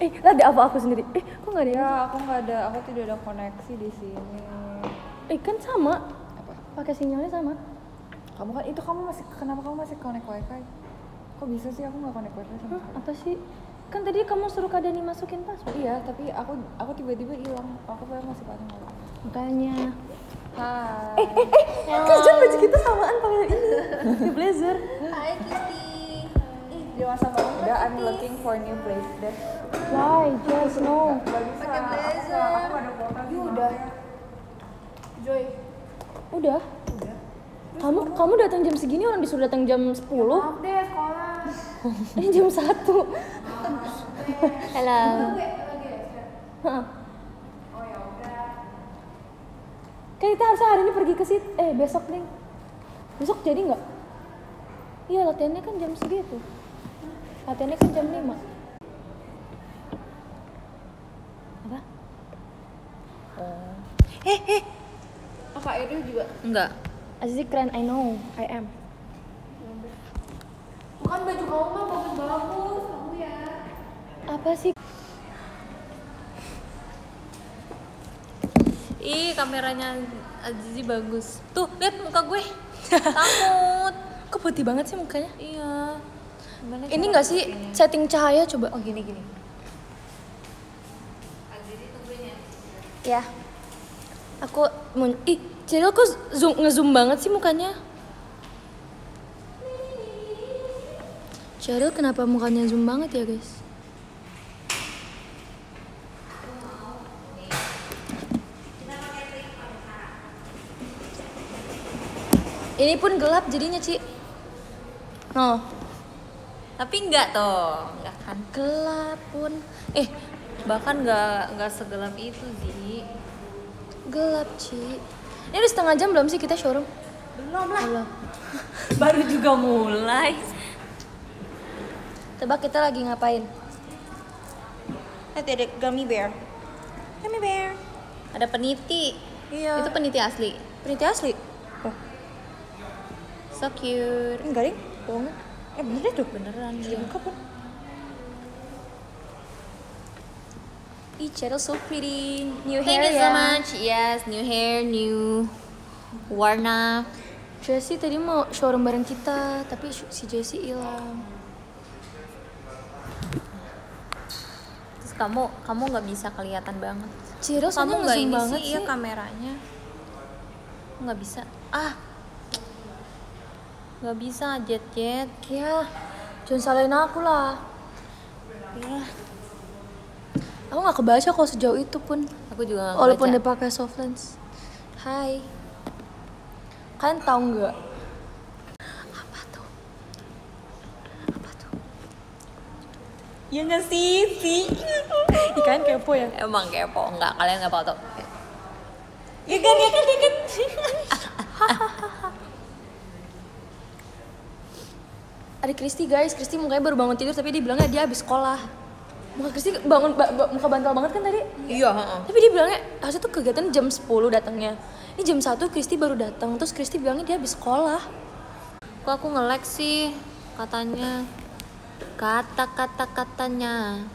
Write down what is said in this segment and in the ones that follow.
Ada apa aku sendiri? Kok nggak ada? Ya, aku tidak ada koneksi di sini. Kan sama. Apa? Pakai sinyalnya sama. Kenapa kamu masih connect wifi? Kok bisa sih aku nggak connect wifi sama sekali? Apa sih? Kan tadi kamu suruh Kak Dani masukin password. Iya, tapi aku tiba-tiba hilang. Aku masih pakai wifi. Makanya. Hai. Kerjaan baju kita samaan pakai ini. Blazer. Hai Kitty. Dewasa banget. Udah, I'm looking for new place deh. Why? Just no. Pakai blazer. Aku ada kuota. Udah. Joy. Udah. Kamu datang jam segini, orang disuruh datang jam 10. Maaf deh sekolah. Ini jam 1. Halo. Heeh. Oh ya udah. Kan kita harusnya hari ini pergi ke situ. Besok nih. Besok jadi nggak? Iya, latihannya kan jam segitu. Latihannya kan jam 5. Apa? Apa Edu juga? Enggak. Azizi keren, I know, I am. Bukan baju kamu mah bagus-bagus, kamu ya. Apa sih? Ih, kameranya Azizi bagus. Tuh, lihat muka gue. Takut. Kok putih banget sih mukanya? Iya. Gimana Ini cara nggak sih putihnya? setting cahaya coba? Oh, gini. Ya. Aku Cyril kok ngezoom banget sih mukanya? Cyril kenapa mukanya zoom banget ya, guys? Ini pun gelap jadinya, Ci. Oh, Tapi enggak toh. Enggak kan. gelap pun. Bahkan enggak segelap itu sih. Gelap, Ci. Ini udah setengah jam belum sih kita showroom? Belum lah. Belum. Baru juga mulai. Tebak kita lagi ngapain? Lihat ada gummy bear. Gummy bear. Ada peniti. Iya. Itu peniti asli. peniti asli. Oh, So cute. enggak ding. Bohong. Bener deh tuh. Beneran Iya. ya. Buka pun. Ih, Cheryl so pretty. New Thank hair you ya. so much. Yes, new hair, new warna. Jessie tadi mau showroom bareng kita, tapi si Jessie hilang. Terus kamu nggak bisa kelihatan banget. Cheryl Kamu soalnya nggak ngezoom ini banget sih, sih. iya kameranya. Nggak bisa. Nggak bisa jet. Ya, jangan salahin aku lah. Ya. Aku nggak kebaca kalau sejauh itu pun. Aku juga nggak Walaupun baca. dia pakai soft lens. Hai. Kalian tahu nggak? Apa tuh? Ya nggak sih. Ikan kepo ya? Emang kepo nggak? Kalian nggak tahu? Ya kan. Ada Kristi guys, Kristi mukanya baru bangun tidur tapi dia bilangnya dia habis sekolah. Muka Kristi muka bantal banget kan tadi? Iya. Tapi dia bilangnya harusnya tuh kegiatan jam 10 datangnya. Ini jam 1 Kristi baru datang, terus Kristi bilangnya dia habis sekolah. Kok aku nge-lag sih katanya? Katanya.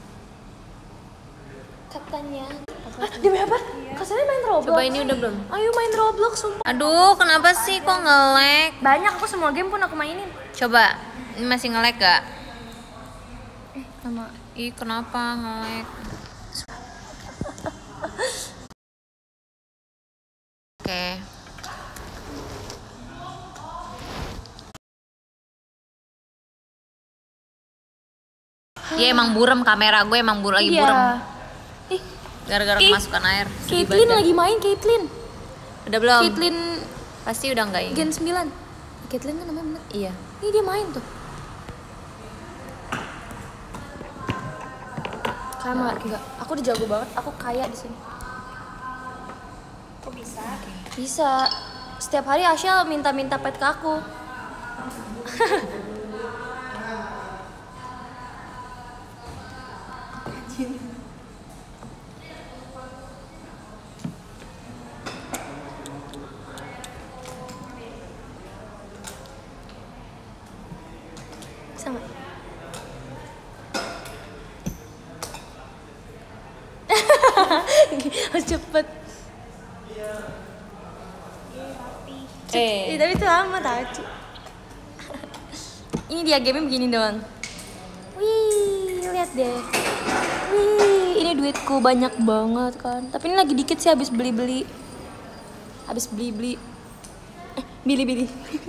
Demi apa? Kasarnya main Roblox. Coba ini udah belum? Ayo main Roblox sumpah. Aduh, kenapa sih kok nge-lag? Banyak aku semua game pun aku mainin. Coba, ini masih nge-lag gak? Sama Ih, kenapa nge-lag? Oke. Dia emang burem, kamera gue emang lagi burem. Ih, Gara-gara Ih, kemasukan air. Sedih Caitlyn banget. lagi main Caitlyn. Udah belum? Caitlyn Pasti udah enggak ini. Gen 9. Caitlyn kan namanya bener. Iya. Ih, dia main tuh. Sama enggak. Aku udah jago banget. Aku kaya di sini. Kok bisa? Bisa. Setiap hari Asyel minta pet ke aku. Sama. harus cepet. Tapi itu lama tau Ci. Ini dia game begini doang. Wih, lihat deh. Wih, ini duitku banyak banget kan. Tapi ini lagi dikit sih habis beli-beli. Bili-bili.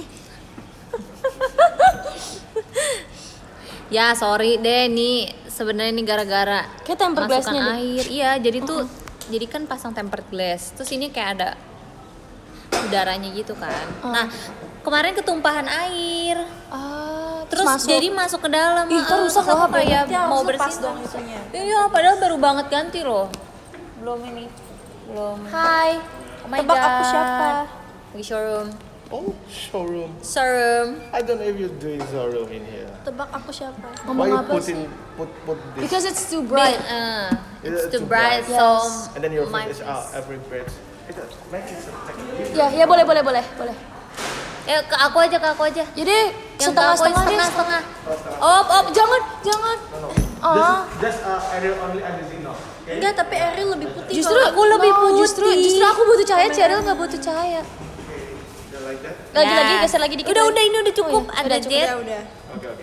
Ya sorry deh, nih sebenarnya ini gara-gara Kayak tempered masukkan glass-nya deh. air. Iya, jadi tuh jadi kan pasang tempered glass. Terus ini kayak ada udaranya gitu kan. Nah, kemarin ketumpahan air. Terus jadi masuk ke dalam. Ih, kan rusak Terus loh, aku kayak berarti harus mau lepas bersihin dong rusak. itunya. Iya, padahal baru banget ganti loh. Belum ini. Belum. Hai. Oh my Tebak God. aku siapa? Di showroom. Oh, showroom. Showroom. I don't know if you're doing showroom in here. Tebak aku siapa? Why Ngomong you apa sih? put this? Because it's too bright. It's It's too too bright, bright. so And then your my face is out every breath. Make it so Ya boleh. ke aku aja. Jadi Yang ke aku setengah. Op. Jangan. Just area only at the signal. Okay? Enggak, tapi Ariel lebih putih. Justru aku lebih putih. Justru aku butuh cahaya, Cheryl nggak butuh cahaya. You like that? Lagi geser lagi dikit. Udah ini udah cukup. Oh, iya. Ada Udah jet. Udah. Okay.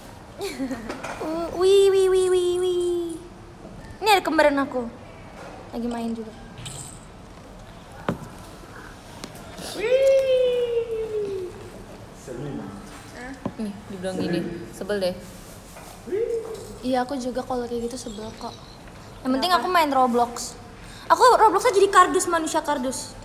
Wih. Ini ada kembaran aku. Lagi main juga. Nih, dibilang gini. Sebel deh. Iya, aku juga kalau kayak gitu sebel kok. Yang penting aku main Roblox. Aku Robloxnya jadi kardus, manusia kardus.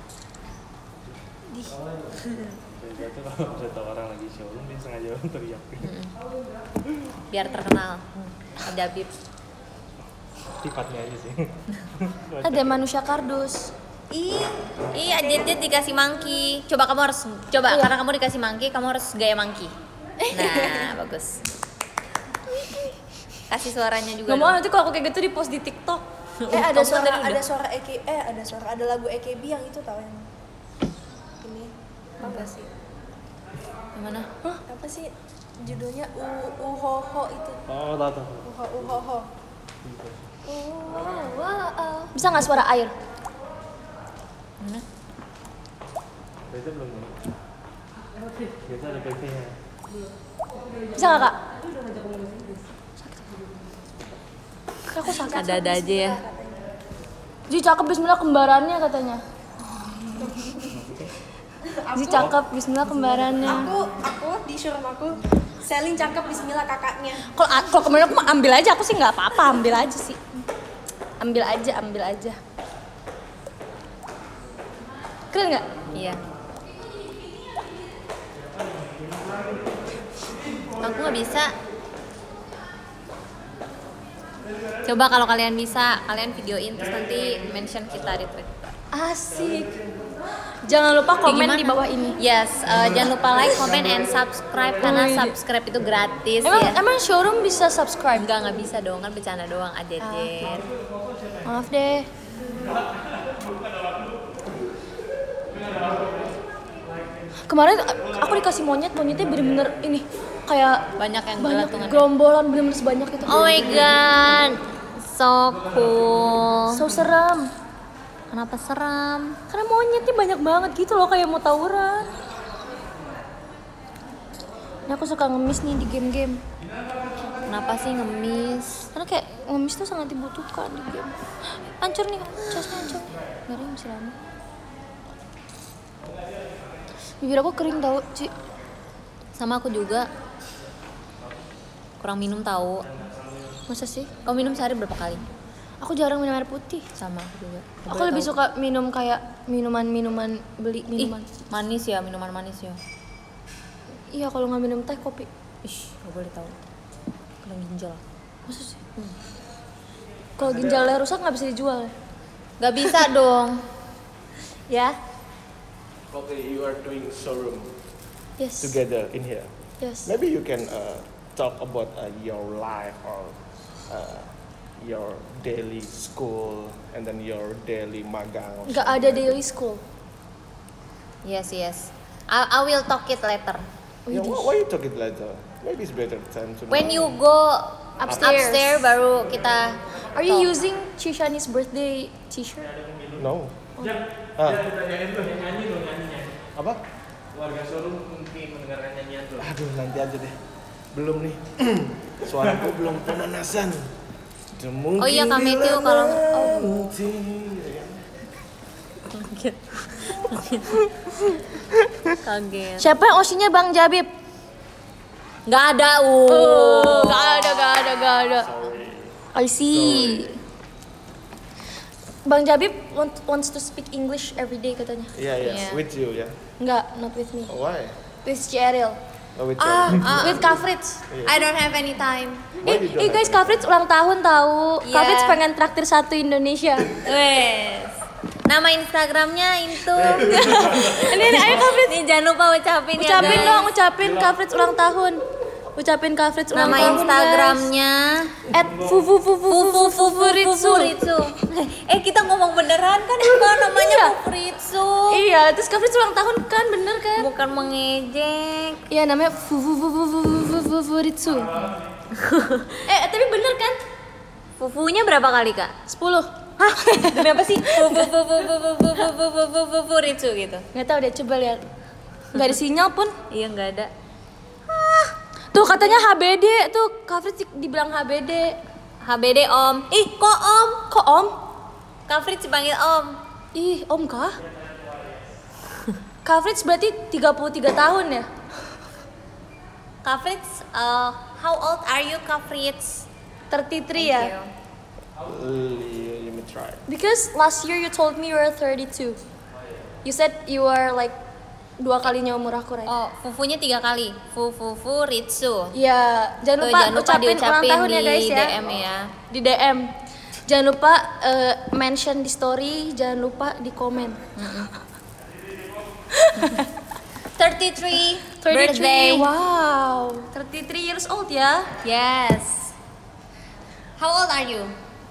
Ternyata kalau ada tahu orang lagi showroom dia sengaja teriak. Biar terkenal. Ada bib. Sifatnya aja sih. Ada manusia kardus. Iya, jet dikasih monkey. Coba karena kamu dikasih monkey, kamu harus gaya monkey. Nah, bagus. Kasih suaranya juga. Gak mau dong. nanti kalau aku kayak gitu di post di TikTok. Ada Kamu tadi udah. ada lagu AKB yang itu tahu yang ini apa sih? Yang mana? Apa sih judulnya? Uhoho itu. Oh, tahu. Uhoho. Bisa nggak suara air? Mana? Itu belum. Biasa ada PC-nya. Bisa nggak kak? Aku sakit. Ada aja ya. Ji cakep bismillah kembarannya katanya. Ji cakep bismillah kembarannya. Aku di showroom aku selling cakep bismillah kakaknya. Kalau kemarin aku mah ambil aja, aku sih nggak apa-apa, ambil aja sih. Ambil aja. Keren nggak? Iya. Aku nggak bisa. Coba kalau kalian bisa, kalian videoin terus nanti mention kita di Twitter. Asik. Jangan lupa komen Gimana? di bawah ini. Yes, jangan lupa like, comment, and subscribe karena subscribe itu gratis ya. Emang showroom bisa subscribe? Nggak bisa dong, kan bercanda doang aja Jen. Maaf deh. Kemarin aku dikasih monyetnya bener-bener ini kayak Banyak yang banyak gelantungan. gerombolan bener-bener sebanyak itu. Oh my god, so cool. So seram. Kenapa seram? Karena monyetnya banyak banget gitu loh kayak mau tawuran. Ini aku suka ngemis nih di game-game. Kenapa sih ngemis? Karena kayak ngemis tuh sangat dibutuhkan di game. Hancur nih, chestnya hancur. Gak ada yang masih lama. Bibir aku kering tau, Ci. Sama aku juga. Kurang minum tahu. Masa sih? Kau minum sehari berapa kali? Aku jarang minum air putih. Sama aku juga. Aku lebih suka minum kayak minuman beli minuman. Manis ya, minuman manis ya. Iya, kalau nggak minum teh kopi. Ih, gak boleh tahu. Kena ginjal. Masa sih? Kalau ginjalnya rusak nggak bisa dijual. Gak bisa dong. Ya? Okay, you are doing showroom Yes. together in here. Yes. Maybe you can talk about your life or your daily school and then your daily magang. or Nggak ada daily school. Yes. I will talk it later. Yeah, why you talk it later? Maybe it's better time to When know. you go Upstairs. baru kita Are you talk. using Chishani's birthday t-shirt? No. Ah. Apa? Warga showroom mungkin mendengarkan nyanyian tuh. Aduh, nanti aja deh. Belum nih. Suaraku belum pemanasan. Oh iya, Kak Matthew kalau kaget. Siapa yang osinya Bang Jabib? Nggak ada, Gak ada. I see. Bang Jabib wants to speak English every day katanya. Yeah. With you, ya. Enggak, not with me. Why? With Cheryl. Oh, with you. With Kak Fritz. I don't have any time. Why you don't Guys, have Kak Fritz ulang tahun tahu. Iya. Kak Fritz pengen traktir satu Indonesia. Wes. Nama Instagramnya itu. Ini ayo Kak Fritz. Nih jangan lupa ucapin ya. Ucapin guys. dong, ucapin Kak Fritz ulang tahun. Ucapin Kak Fritz ulang Nama tahun. Instagramnya @fufufufufufufuritsu. Fufuritsu. Kita ngomong beneran kan bukan namanya Fufuritsu. Iya, terus Kak Fritz ulang tahun kan, bener kan? Bukan mengejek. Iya, namanya fufufufufufuritsu. Tapi bener kan? Fufunya berapa kali, Kak? 10. Hah? Demi apa sih? Fufuritsu gitu. Nggak tahu deh, coba lihat. Nggak ada sinyal pun. Iya, nggak ada. Tuh katanya HBD tuh, Kak Fritz dibilang HBD. HBD Om. Ih, kok Om? Kok Om? Kak Fritz dipanggil Om. Ih, Om kah? Kak Fritz berarti 33 tahun ya? Kak Fritz, how old are you, Kak Fritz? 33 ya? Let me try. Because last year you told me you were 32. You said you were like 2 kalinya umur aku, right? Oh, fufunya 3 kali. Fufuritsu. Iya, jangan Tuh, lupa, jangan lupa ucapin ulang diucapin tahun ya di guys ya. DM ya. Di DM. Jangan lupa mention di story, jangan lupa di komen. 33 33, birthday. wow. 33 years old ya. Yes. How old are you?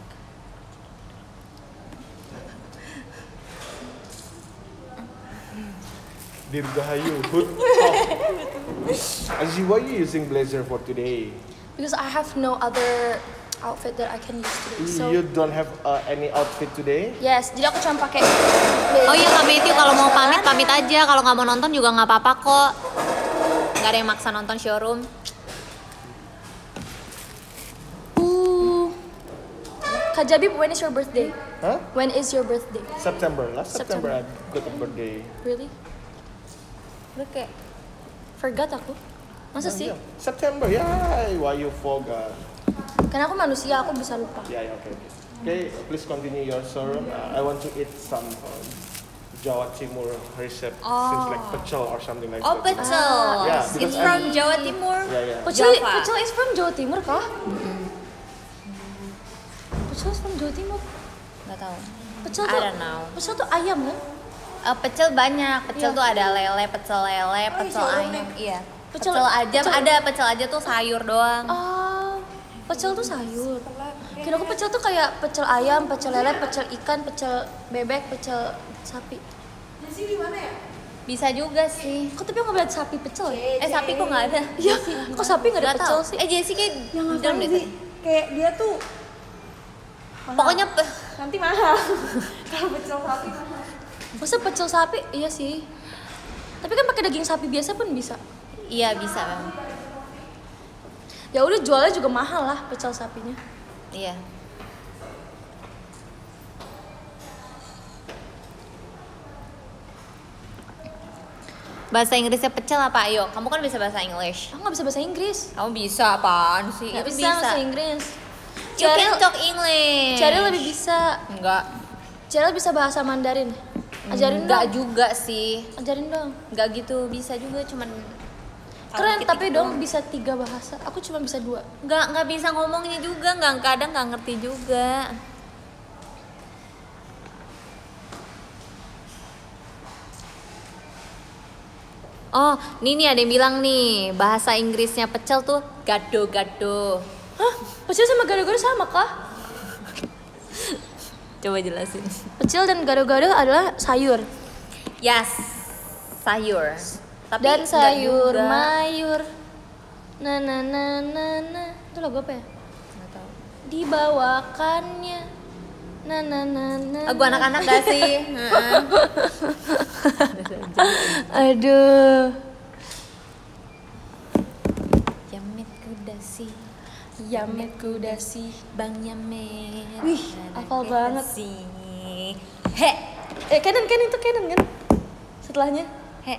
Dirgahayu. Hood. Aziz, why are you using blazer for today? Because I have no other outfit that I can use today. So You don't have any outfit today? yes, jadi aku cuma pakai. Oh iya, Kak Matthew, kalau mau pamit aja. Kalau nggak mau nonton juga nggak apa-apa kok. Nggak ada yang maksa nonton showroom. Kak Jabib, when is your birthday? Huh? When is your birthday? September. Last September, September. I got a birthday. Really? Udah kayak Forgot aku. Masa sih? Yeah. September, yeah. Why you forgot? Karena aku manusia, aku bisa lupa. Yeah, okay. Okay, please continue your story. I want to eat some Jawa Timur recipe, seems like pecel or something like oh that. pecel. Yeah, It's because from I'm- Jawa Timur. Yeah. Pecel, Java. pecel is from Jawa Timur kah? Pecel is from Jawa Timur. Nggak tahu. Pecel I tuh, don't know. pecel tuh ayam kan? Pecel banyak. Pecel Iya. tuh ada pecel lele, pecel ayam. Iya. Pecel- Pecel aja pecel- ada pecel aja tuh sayur doang. Oh, pecel tuh sayur. Kira aku pecel tuh kayak pecel ayam, pecel lele, pecel ikan, pecel bebek, pecel sapi. Bisa juga sih. Kok tapi aku nggak lihat sapi pecel ya? Sapi kok nggak ada? Iya, kok sapi nggak ada Nggak pecel tahu. sih? Jessie kayak Yang di dalam ngapain deh sih? tadi. Kayak dia tuh Pokoknya nanti mahal. Kalau pecel sapi mahal. Masa pecel sapi? Iya sih. Tapi kan pakai daging sapi biasa pun bisa. iya bisa memang. Ya udah jualnya juga mahal lah pecel sapinya. Iya. Bahasa Inggrisnya pecel apa? Ayo, kamu kan bisa bahasa English. Aku nggak bisa bahasa Inggris. Kamu bisa apaan sih? Nggak Itu bisa bahasa Inggris. You can talk English. Cheryl lebih bisa. Enggak. Cheryl bisa bahasa Mandarin. Ajarin Enggak dong. juga sih. Ajarin dong. Enggak gitu, bisa juga cuman Keren, dikit-dikit tapi dong doang. bisa 3 bahasa. Aku cuma bisa 2. Enggak bisa ngomongnya juga, enggak kadang enggak ngerti juga. Oh, nih ada yang bilang nih, bahasa Inggrisnya pecel tuh gado-gado. Hah? Pecel sama gado-gado sama kah? Coba jelasin. Pecel dan gado-gado adalah sayur. Yes, sayur. Tapi Dan enggak sayur juga. mayur. Na na na na na. Itu lagu apa ya? Nggak tahu. Dibawakannya Lagu anak-anak gak sih? Aduh. Yamet Kudasi, Yamet Kudasi. Bang Yamet. Wih, hafal banget. He, Canon itu Canon kan? Setelahnya. he.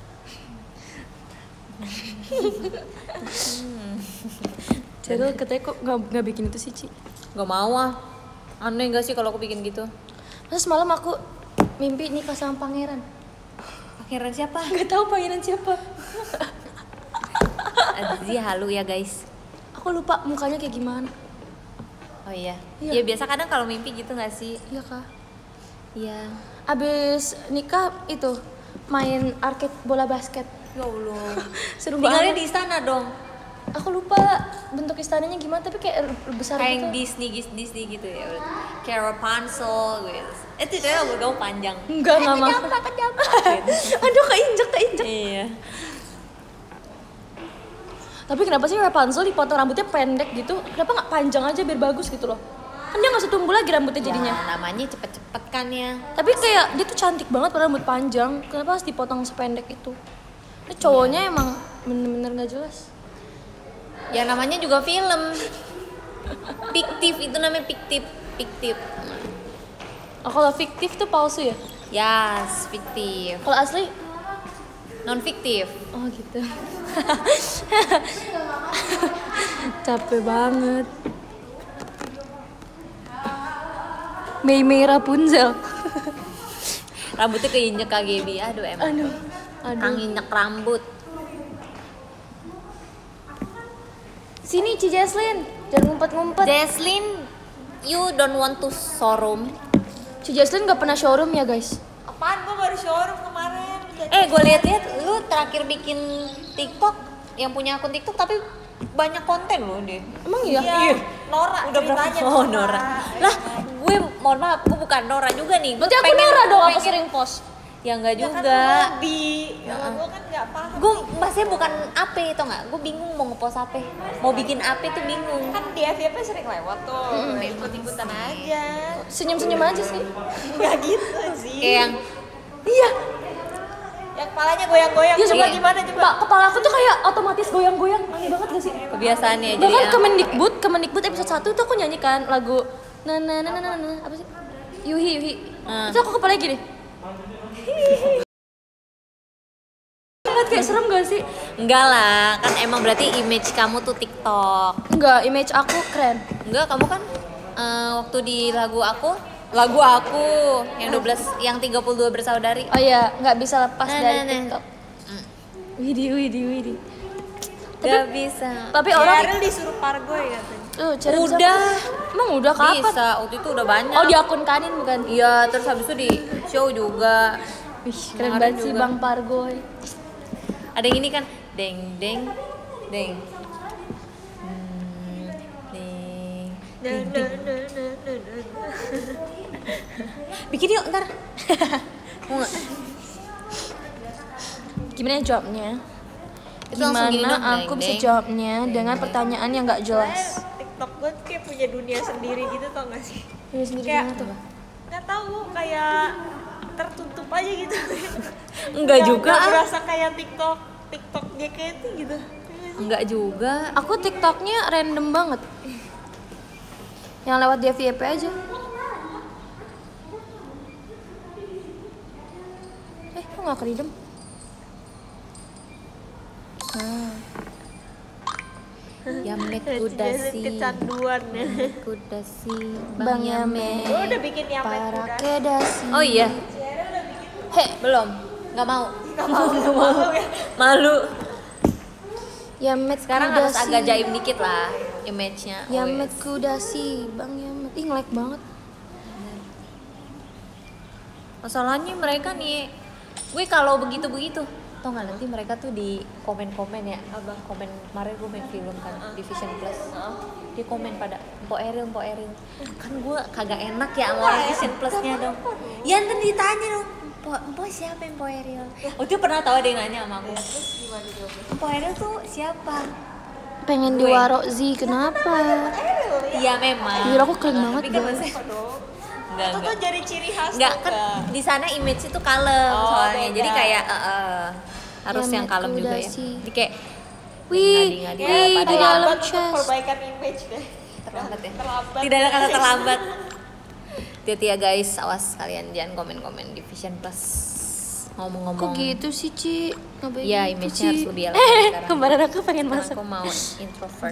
Ceril katanya kok nggak bikin itu sih, Ci? Gak mau ah. Aneh gak sih kalau aku bikin gitu? Terus semalam aku mimpi nikah sama pangeran. Pangeran siapa? Gak tahu pangeran siapa. Azizi halu ya guys. Aku lupa mukanya kayak gimana. Oh iya. Iya. Ya biasa kadang kalau mimpi gitu gak sih? Iya kak. Iya. Abis nikah itu main arcade bola basket. Ya Allah. Seru Tinggalnya banget. di istana dong. Aku lupa bentuk istananya gimana tapi kayak besar Kayak gitu. Disney gitu ya. Kayak Rapunzel gitu. Itu kayak rambut panjang. Enggak mau. Aduh keinjek. Iya. Tapi kenapa sih Rapunzel dipotong rambutnya pendek gitu? Kenapa nggak panjang aja biar bagus gitu loh? Kan dia nggak setumbuh lagi rambutnya jadinya. Ya, namanya cepet-cepet kan ya. Tapi kayak dia tuh cantik banget pada rambut panjang. Kenapa harus dipotong sependek itu? Ini cowoknya emang bener-bener nggak jelas. Ya namanya juga film. Fiktif itu namanya fiktif. Oh, kalau fiktif tuh palsu ya? Yes, fiktif. Kalau asli? Non fiktif. Oh gitu. Capek banget. Mei Rapunzel. Rambutnya keinjek KGB. Aduh emang. Aduh. Kang injek rambut. Sini Ci Jaslyn, jangan ngumpet-ngumpet. Jaslyn, you don't want to showroom? Ci Jaslyn gak pernah showroom ya guys? Apaan, gue baru showroom kemarin. Gue lihat-lihat lu terakhir bikin TikTok yang punya akun TikTok tapi banyak konten loh deh. Emang iya? Iya, Nora Udah berapa? ceritanya. Oh Nora. Lah, gue mohon maaf, gue bukan Nora juga nih. Berarti aku Nora dong, aku sering post. Ya enggak Ya kan juga. hobi. Gue kan nggak paham. Gue masnya bukan AP itu nggak? Gue bingung mau ngepost apa. Mau bikin AP tuh bingung. Kan di FYP sering lewat tuh. Ikut-ikutan aja. Senyum-senyum aja sih. Nggak gitu sih. Kayak yang Iya. Yang kepalanya goyang-goyang. Iya, Coba iya. gimana coba? Mbak, kepala aku tuh kayak otomatis goyang-goyang. Aneh banget gak sih? kebiasaannya jadi Bahkan yang Kemendikbud episode 1 tuh aku nyanyikan lagu na apa sih? Yuhi. Itu aku kepalanya gini. Banget kayak serem gak sih? enggak lah, kan emang berarti image kamu tuh TikTok. Enggak, image aku keren. Enggak, kamu kan waktu di lagu aku yang 12 yang 32 bersaudari. Oh iya, nggak bisa lepas Nah, dari nah, nah. TikTok. Widih. Gak bisa. Tapi orang Ariel disuruh pargoy katanya. Ceril bisa Udah. apa? Emang udah kapan? Bisa, waktu itu udah banyak. Oh, di akun Kanin bukan? Iya, terus habis itu di show juga. Wih, keren Kemarin banget sih juga. Bang Pargoy. Ada yang ini kan, deng. Bikin yuk ntar. Mau nggak? Gimana jawabnya? Itu langsung gini Gimana dong, aku deng, bisa deng. jawabnya dengan pertanyaan yang nggak jelas? TikTok gue kayak punya dunia sendiri gitu tau gak sih? Ini sendiri Kayak gimana tuh? nggak tahu kayak tertutup aja gitu. Enggak juga. Nggak berasa kayak TikTok JKT gitu. Enggak juga. Aku TikToknya random banget. Yang lewat di FYP aja. Kok nggak keridem? Yamet Kudasi. Kecanduan ya. Kudasi. Bang Yamet. Gue udah bikin Yamet Para udah. kedasi. Oh iya. Belum. Nggak mau. Malu. Yamet Sekarang harus Kudasi. agak jaim dikit lah image-nya. Oh, Yamet yes. Kudasi, Bang Yamet. Ih, nge-lag banget. Masalahnya mereka nih, gue kalau begitu-begitu, tau nggak nanti mereka tuh di komen-komen ya, abang komen kemarin gue main film kan di Vision Plus, dia komen pada Mpok Eril, kan gue kagak enak ya sama orang Vision Plusnya dong, ya nanti ditanya dong, Mpok siapa Mpok Eril? Oh dia pernah tahu ada yang nanya sama aku, Mpok Eril tuh siapa? Pengen Gue. diwaro Zi, kenapa? Iya memang. Bibir aku kering banget, Tapi kan Bang. maksudnya, Enggak. Itu tuh jadi ciri khas. Enggak tuh, kan Kak. di sana image itu kalem Oh, soalnya. beda. Jadi kayak harus Ya, yang kalem juga ya. Kudasi. Jadi kayak Wih, ngadi-ngadi Ya, wih, di dalam terlambat untuk chest. perbaikan image deh. terlambat ya. Terlambat. Tidak ada kata terlambat. Hati-hati ya guys, awas kalian jangan komen-komen di Vision Plus. Ngomong-ngomong. Kok gitu sih, Ci? Ngapain Iya, gitu, image-nya Ci? harus lebih elegan sekarang. Kemarin aku pengen Karena masuk. aku mau introvert.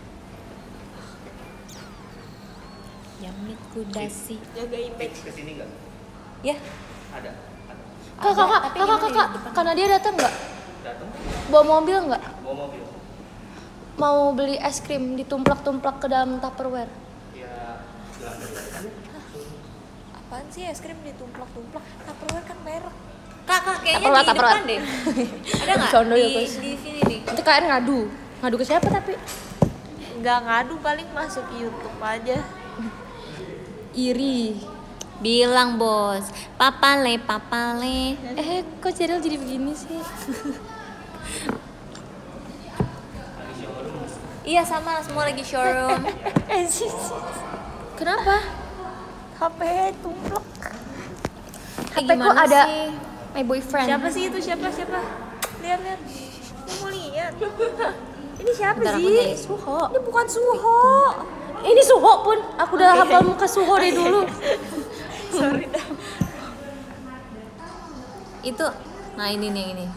Yamit Kudasi. Jaga image. Kesini nggak? Ya, Ada. Kakak, karena dia datang nggak? Datang. Bawa mobil nggak? Bawa mobil. Mau beli es krim ditumplak-tumplak ke dalam Tupperware. Ya, jalan dari Apaan sih es krim ditumplak-tumplak? Tupperware kan merek. kakak kayaknya Tupperware, di depan Tupperware. deh. Ada nggak Bercanda ya, di guys. sini nih? Nanti kalian ngadu ke siapa tapi? Nggak ngadu, paling masuk YouTube aja. Iri. Bilang bos, papale. Kok Cheryl jadi begini sih? Iya sama, semua lagi showroom. Kenapa? HP tumplak. HP ku ada my boyfriend. Siapa sih itu? Siapa? Lihat. Aku mau lihat. Ini siapa Bentar, aku sih? nyari. Suho. Ini bukan Suho. Ini Suho pun. Aku udah hafal muka Suho dari dulu. Sorry dah. Itu, nah ini nih ini.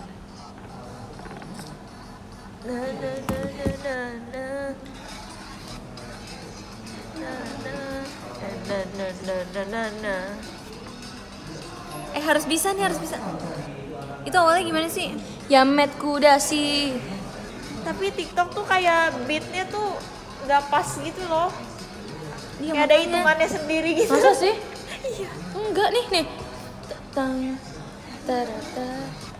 Harus bisa nih, harus bisa. Itu awalnya gimana sih? Yamet Kudasi. Tapi TikTok tuh kayak beatnya tuh nggak pas gitu loh. Iya, Kayak ada makanya. hitungannya sendiri gitu. Masa sih? Iya. Enggak nih. Tang tarata.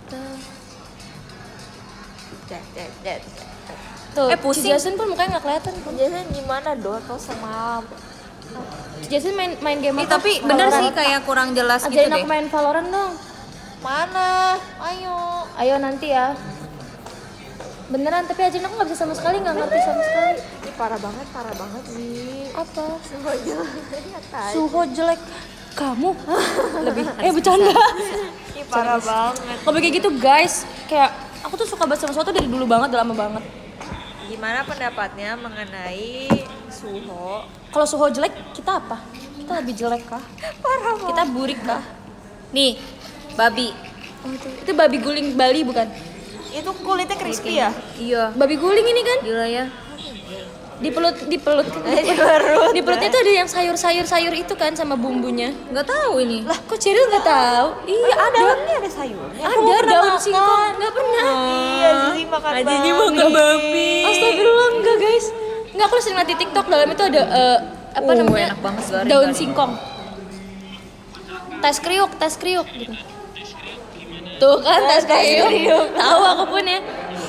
Tuh, Pusing. Si Jason pun mukanya nggak kelihatan. Jason gimana Dota sama Si Jason main game Ih, apa? tapi bener sih kayak kurang jelas gitu Ajarin deh. aku main Valorant dong. mana? Ayo. Ayo nanti ya. Beneran, tapi ajarin aku nggak bisa sama sekali, nggak ngerti sama sekali. Ini parah banget sih. Apa? Suho jelek. Suho jelek. Kamu lebih bercanda. Ini parah banget. Kalau kayak gitu guys, kayak aku tuh suka banget sama sesuatu dari dulu banget, udah lama banget. Gimana pendapatnya mengenai Suho? Kalau Suho jelek, kita apa? Kita lebih jelek kah? Parah banget. Kita burik kah? Nih, babi. Oh, itu babi guling Bali bukan? Itu kulitnya crispy ya? Iya. Babi guling ini kan? Gila ya. Di perutnya tuh ada yang sayur itu kan sama bumbunya. Nggak tahu ini. Lah, kok Cheryl nggak tahu? Iya, ada. Dalamnya ada sayurnya. Ada daun singkong. Nggak pernah. Iya, Zizi makan Azizi babi. makan babi. Astagfirullah, enggak guys. Enggak, aku sering lihat di TikTok, dalam itu ada apa namanya? Enak banget goreng. Daun singkong. Tes kriuk gitu. Tuh kan tes kriuk. Tahu aku pun ya.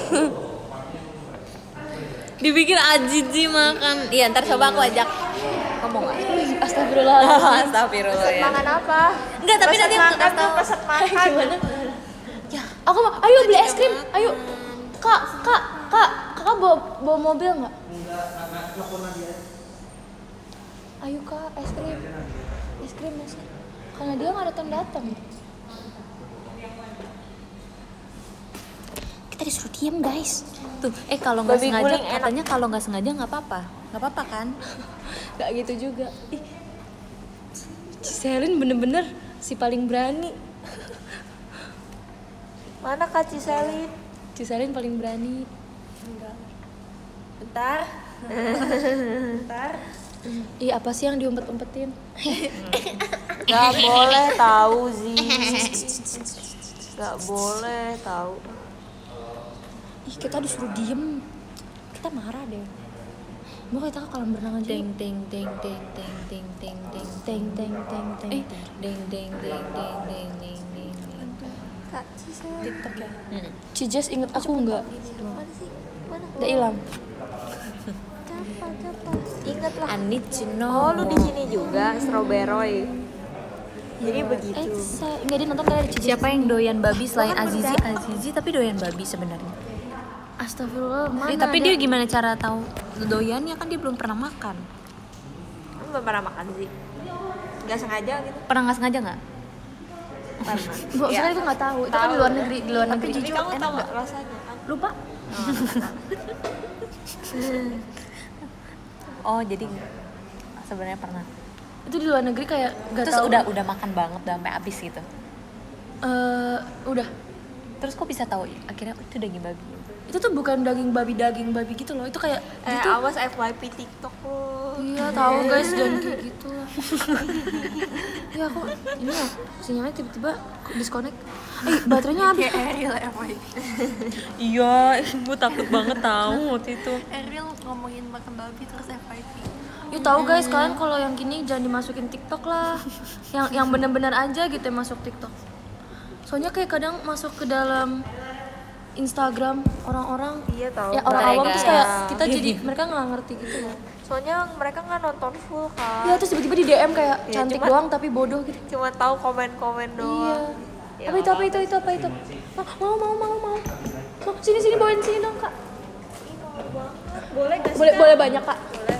Dibikin Azizi makan. Iya, ntar coba aku ajak. Ngomong nggak? Astagfirullah. Astagfirullah ya. Makan apa? Enggak, tapi Pesan nanti aku makan kasih tuh tahu. pesan makan. Aku mau, ayo beli es krim. Ayo. Kakak bawa mobil nggak? Ayo kak, es krim. Karena dia nggak datang. Kita disuruh diem guys. Tuh, kalau nggak Babi sengaja, guling enak. katanya kalau nggak sengaja nggak apa-apa kan? Gak gitu juga. Ih, Ciselin bener-bener si paling berani. Mana Kak Ciselin? Ciselin paling berani. Bentar. Ih, apa sih yang diumpet-umpetin? Gak boleh tahu Zi. Gak boleh tahu. Ih, kita disuruh diem. Kita marah deh. Mau kita ke kolam berenang aja. Deng deng deng deng deng deng deng deng Teng. deng deng deng deng deng deng. Kak Ciselin. TikTok ya. Cijas inget aku nggak? Mana sih? Mana? Udah hilang. Siapa? Ingat lah. I need to know. Oh, lu di sini juga Strawberry. Jadi begitu. Nggak dia nonton kali ada Cijas. Siapa yang doyan babi selain Azizi tapi doyan babi sebenarnya. Astagfirullah, mana Tapi ada? dia gimana cara tahu doyannya, kan dia belum pernah makan. Lu belum pernah makan sih? nggak sengaja gitu. Pernah nggak sengaja nggak? Gua sekali tuh nggak tahu. Itu kan di luar negeri, di luar negeri. Tapi kamu tahu nggak rasanya kan? Lupa. Oh jadi sebenarnya pernah. Itu di luar negeri kayak nggak Terus tahu. udah makan banget udah sampai habis gitu. Udah. Terus kok bisa tahu akhirnya itu daging babi? Itu tuh bukan daging babi gitu loh. Itu kayak itu Awas FYP TikTok lo. iya tahu guys, jangan kayak gitu lah. Ya aku ini ya sinyalnya tiba-tiba disconnect. Baterainya habis. Ariel FYP. Iya, gue takut banget tahu waktu itu. Ariel ngomongin makan babi terus FYP. Yuk tahu guys, kalian kalau yang gini jangan dimasukin TikTok lah. Yang benar-benar aja gitu yang masuk TikTok. Soalnya kayak kadang masuk ke dalam Instagram orang-orang, Iya tahu. ya orang awam terus kayak Mereka. kita jadi mereka nggak ngerti gitu loh. Soalnya mereka nggak nonton full kan. Ya terus tiba-tiba di DM kayak Ya, cantik cuma- doang tapi bodoh gitu. Cuma tahu komen-komen Iya. doang. Ya, Apa itu? Mau. Sini bawain sini dong kak. Boleh gak sih? Boleh banyak kak. Boleh.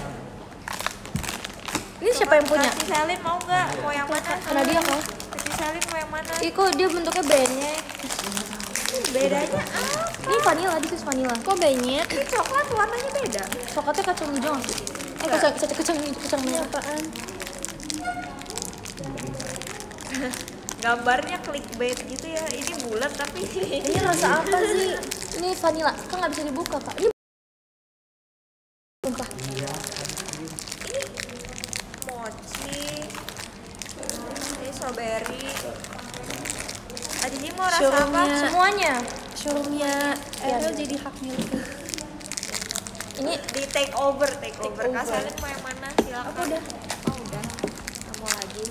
Ini siapa yang punya? Kasih Selin mau nggak? Mau yang mana? Karena dia kak. Kasih Selin mau yang mana? Ih kok dia bentuknya bandnya. Bedanya apa? Ini vanilla, this is vanilla. Kok banyak? Ini coklat warnanya beda. Coklatnya kacang hijau nggak sih? Kacang merah. Apaan? Gambarnya clickbait gitu ya. Ini bulat tapi Ini rasa apa sih? Ini vanilla, kan nggak bisa dibuka kak. Ini sumpah. mochi. Ini strawberry. Aji mau rasa apa? Semuanya. Showroomnya Ariel jadi hak milik. Ini Di take over. Kak Selin mau yang mana? Silakan. Aku udah. Oh udah. Nggak mau lagi.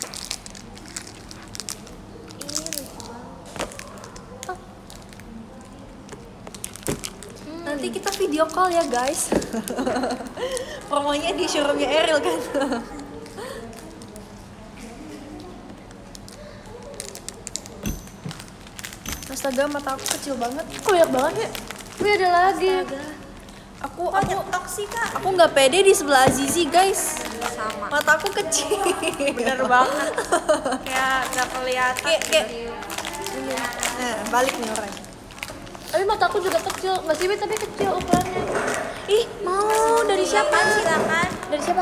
Ini lucu banget. Nanti kita video call ya guys. Promonya di showroomnya Ariel kan. astaga mata aku kecil banget. Kok banyak banget ya? Wih ada lagi. Aku nyetok sih kak. Aku nggak pede di sebelah Azizi guys. Sama. Mataku kecil. Bener banget. Kayak nggak kelihatan. Kayak nah, balik nih orang. Tapi mataku juga kecil, nggak sih tapi kecil ukurannya. Ih mau dari siapa? Silakan. Dari siapa?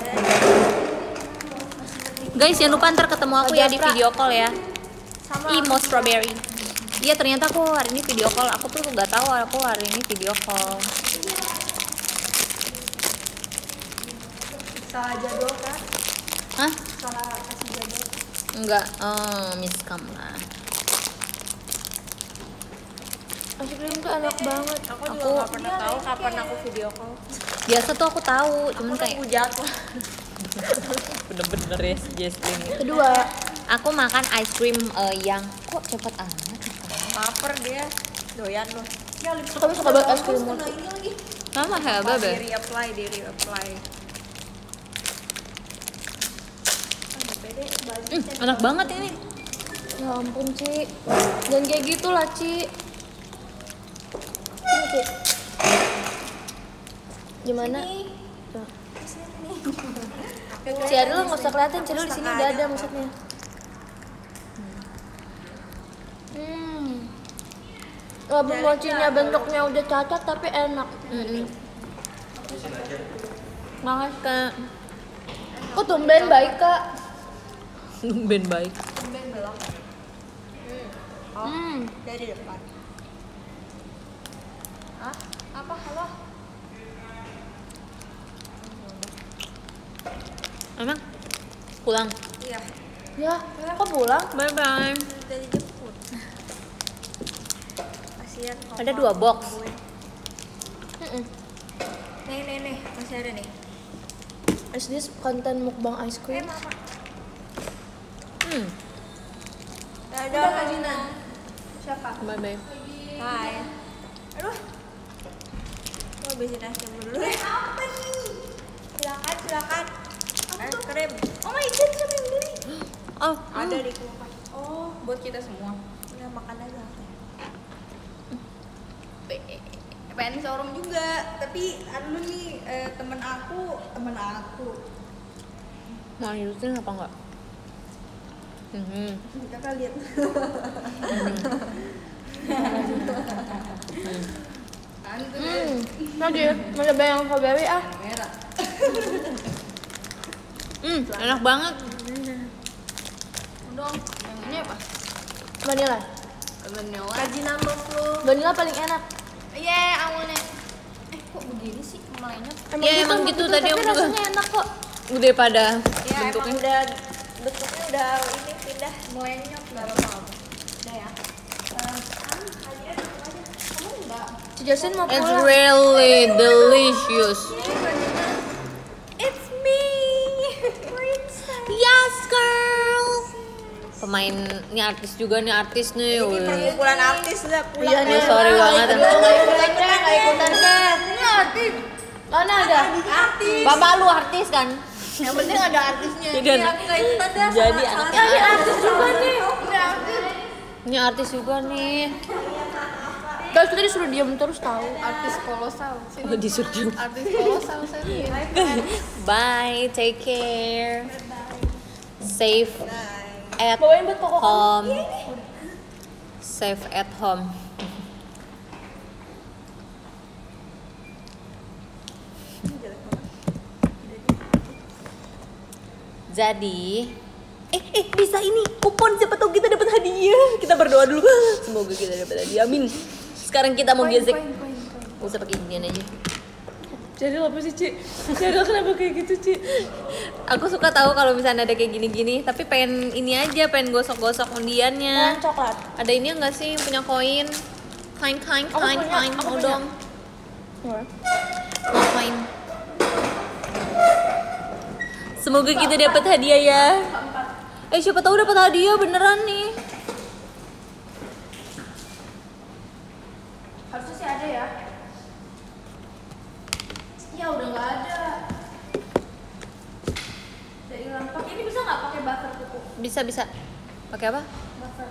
Guys, jangan lupa ntar ketemu aku ya di Japra. video call ya. Sama. Imo strawberry. Iya ternyata aku hari ini video call. Aku tuh nggak tahu aku hari ini video call. Salah jadwal kan? Hah? Salah kasih jadwal. Enggak. Miskam lah. Es krim tuh enak banget. Aku juga nggak pernah tahu kapan aku video call. Biasa tuh aku tahu, cuman kayak Aku jadwal. bener-bener ya si Jesslyn ini. Kedua, Aku makan ice cream yang kok cepet amat. Laper dia. Doyan loh. kami suka banget es krim mochi. Mama hebat be. Di reapply. Enak banget ini. Ya ampun Ci, jangan kayak gitu lah Ci. Sini Ci. Gimana? Tuh. Si Adil nggak usah kelihatan, Ci, lu di sini udah ada maksudnya. Walaupun mochinya bentuknya udah cacat tapi enak. Makasih kak. Kok tumben baik kak? Ben baik. Dari depan. Hah? Apa? Halo? Emang pulang. Iya. Ya, kok pulang? Bye bye. Udah dijemput. Kasihan. Ada 2 box. Nih. Masih ada nih. Is this konten mukbang ice cream? Mama. Hmm. Ada Kak Jina. Siapa? Bye bye. Hai. Aduh. Mau habisin es krim dulu. Apa nih? Silakan. Es krim. Oh my god, siapa yang beli? Oh, Ada di kulkas. Oh, buat kita semua. Ya makan aja. pengen showroom juga, tapi anu nih temen aku Mau lanjutin apa enggak? Kakak lihat. Lagi, masih banyak strawberry ah. Enak banget. Dong, yang ini apa? Vanilla. Vanilla. Kaji nambah lu. Vanilla paling enak. I want it. Kok begini sih melenyap? Emang gitu tadi tapi aku juga. rasanya enak kok. Udah pada Ya bentuknya. emang udah bentuknya udah ini pindah melenyap nggak apa-apa. Udah ya. Kamu enggak? Si Justin mau It's pulang. really delicious. It's me. Princess. Yes, girl. Pemain ini artis juga nih, artis nih. Ini perkumpulan artis udah pulang. Iya nih. Sorry banget. Nggak ikutan kan? Ini artis. Mana ada? Artis. Bapak lu artis kan? Yang penting ada artisnya. Jadi Iya, aku nggak ikutan dah. Jadi sama- anaknya Ini artis juga nih. Ini artis juga nih. Guys, kita disuruh diam terus tahu. Artis kolosal. Oh, disuruh. Artis kolosal saya. Bye, take care. Safe at Bawain buat koko kamu. home. Safe at home. Jadi, bisa ini kupon, siapa tahu kita dapat hadiah. Kita berdoa dulu. Semoga kita dapat hadiah. Amin. Sekarang kita mau gesek. Gak usah pakai ginian aja. Jadi apa sih, Ci? Jadi kenapa kayak gitu, Ci? Aku suka tahu kalau misalnya ada kayak gini-gini, tapi pengen ini aja, pengen gosok-gosok undiannya. Coklat. Ada ini enggak sih yang punya koin? Kain. Mau dong. Mau koin. Semoga kita dapat hadiah ya. Siapa tahu dapat hadiah beneran nih. Harusnya sih ada ya. Ya udah nggak ada. Udah hilang. Pakai ini bisa nggak pakai butter kuku? Bisa. Pakai apa? Butter.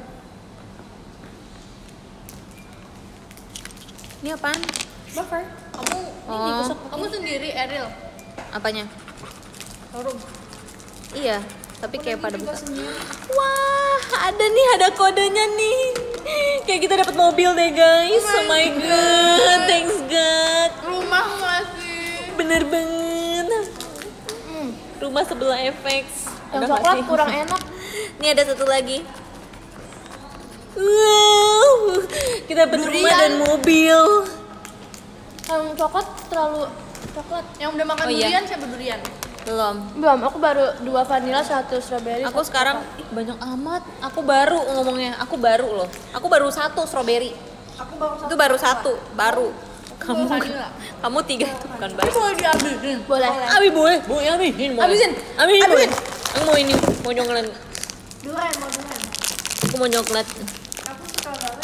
Ini apaan? Butter. Kamu Oh, kamu sendiri Ariel. apanya? Harum. Iya, tapi kayak pada buka. Wah, ada kodenya nih. Kayak kita dapat mobil deh guys. Oh my god, thanks God. Rumah masih. Bener banget. Rumah sebelah FX. Yang Ada nggak coklat sih? kurang enak. Nih ada satu lagi. Wow, kita dapat rumah dan mobil. Yang coklat terlalu coklat. Yang udah makan Oh, iya. durian siapa durian? Belum. Belum, aku baru 2 vanilla, 1 strawberry. Aku sekarang banyak amat. Aku baru ngomongnya. Aku baru loh. Aku baru 1 strawberry. Aku baru Itu baru 1, baru. Kamu 3 itu bukan baru. boleh diambilin. Boleh. Abi boleh, abisin. Abisin. Boleh. Aku mau ini, mau coklat. durian. Aku mau coklat. Aku suka banget.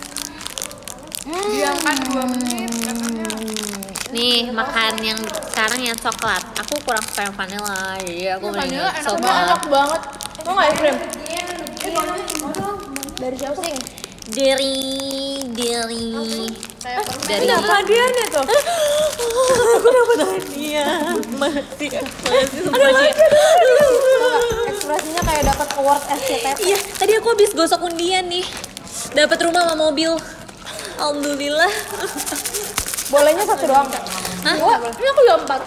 Diamkan 2 menit katanya. Nih, makan yang sekarang yang coklat. Aku kurang suka yang vanilla. Jadi aku mending yang Enak coklat. banget. Mau nggak es krim? Dari siapa sih? Dari Dapat hadiahnya tuh. aku dapat hadiah. Mati. Ada lagi. Ekspresinya kayak dapat award SCTV. Iya, tadi aku habis gosok undian nih. Dapat rumah sama mobil. Alhamdulillah. Bolehnya 1 doang. Hah? Wah, ini aku udah 4.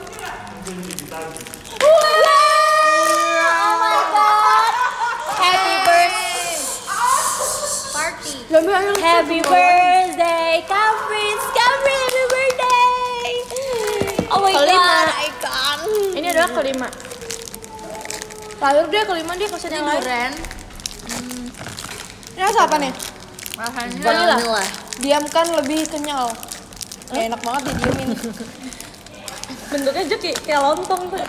Oh my god. Happy birthday. Party. Happy birthday, Kafrin, happy birthday. Oh my god, icon. Ini adalah kelima. Terakhir dia kelima dia kasih yang lain. Ini rasa apa nih? Vanilla. Diamkan lebih kenyal. Ya, enak banget didiemin. Bentuknya aja kayak lontong tuh.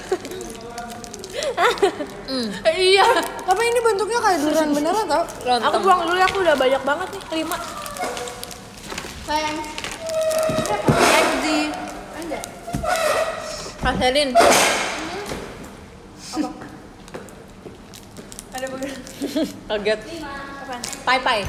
Iya. Tapi ini bentuknya kayak durian beneran tau. Aku buang dulu ya, aku udah banyak banget nih, 5. Sayang. Raselin. Ada begitu. Kaget. Pai.